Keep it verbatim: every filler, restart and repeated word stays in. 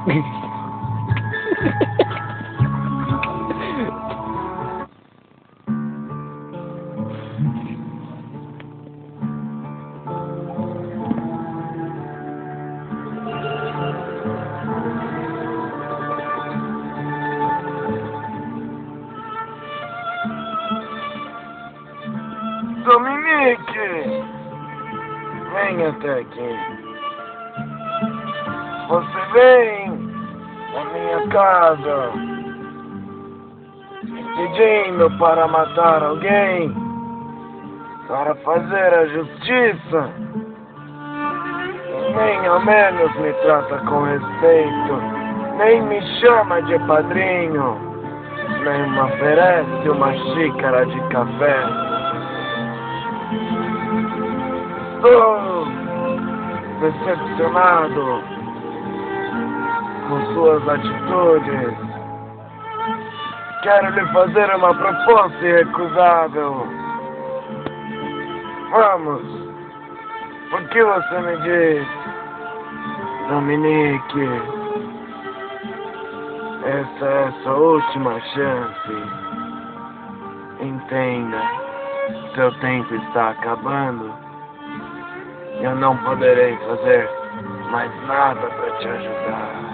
Dominique, vem até aqui. Você vem à minha casa pedindo para matar alguém, para fazer a justiça. Nem ao menos me trata com respeito, nem me chama de padrinho, nem me oferece uma xícara de café. Estou decepcionado com suas atitudes. Quero lhe fazer uma proposta irrecusável. Vamos. O que você me diz, Dominique? Essa é a sua última chance. Entenda, seu tempo está acabando. Eu não poderei fazer mais nada para te ajudar.